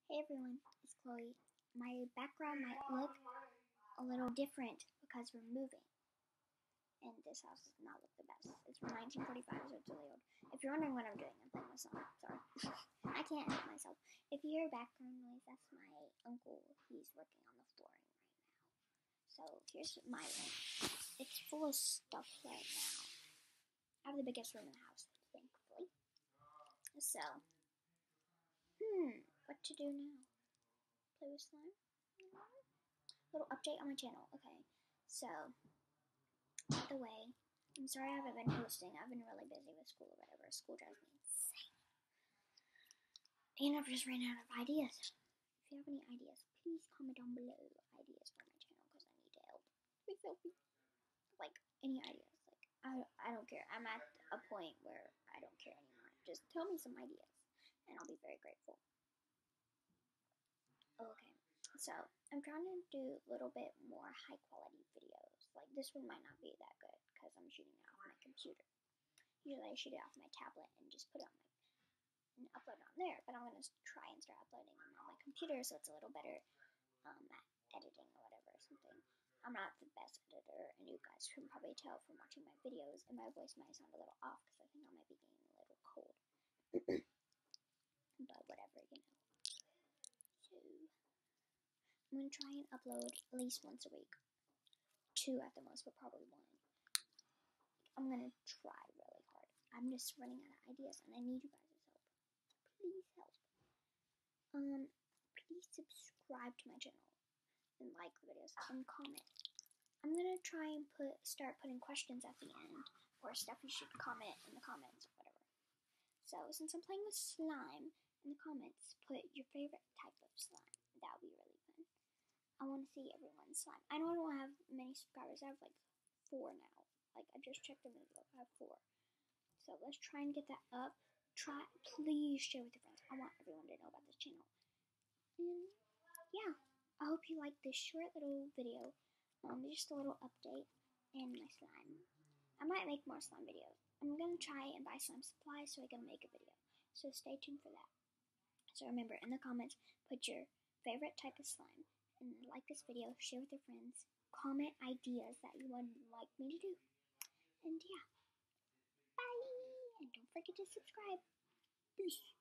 Hey everyone, it's Chloe. My background might look a little different because we're moving. And this house does not look the best. It's from 1945, so it's really old. If you're wondering what I'm doing, I'm playing my song. Sorry. I can't help myself. If you hear background noise, that's my uncle. He's working on the flooring right now. So here's my room. It's full of stuff right now. I have the biggest room in the house, thankfully. So, what to do now? Play with slime? Little update on my channel. Okay, so, by the way, I'm sorry I haven't been posting. I've been really busy with school or whatever. School drives me insane. And I've just ran out of ideas. If you have any ideas, please comment down below ideas for my channel because I need help. Make selfie. Like, any ideas. Like, I don't care. I'm at a point where I don't care anymore. Just tell me some ideas and I'll be very grateful. Okay, so I'm trying to do a little bit more high quality videos. Like this one might not be that good because I'm shooting it off my computer. Usually I shoot it off my tablet and just put it on and upload it on there. But I'm gonna try and start uploading them on my computer so it's a little better at editing or whatever or something. I'm not the best editor, and you guys can probably tell from watching my videos, and my voice might sound a little off because I think I might be getting a little cold. But whatever, you know. So I'm going to try and upload at least once a week. 2 at the most, but probably 1. I'm going to try really hard. I'm just running out of ideas, and I need you guys' help. Please help. Please subscribe to my channel, and like the videos, and comment. I'm going to try and start putting questions at the end, or stuff you should comment in the comments, or whatever. So, since I'm playing with slime, in the comments, put your favorite type of slime. That would be really fun. I want to see everyone's slime. I know I don't have many subscribers. I have like 4 now. Like I just checked a minute ago. I have 4. So let's try and get that up. Please share with your friends. I want everyone to know about this channel. And yeah, I hope you like this short little video. Just a little update and my slime. I might make more slime videos. I'm gonna try and buy slime supplies so I can make a video. So stay tuned for that. So remember, in the comments, put your favorite type of slime. And like this video, share with your friends, comment ideas that you would like me to do. And yeah, bye! And don't forget to subscribe. Peace.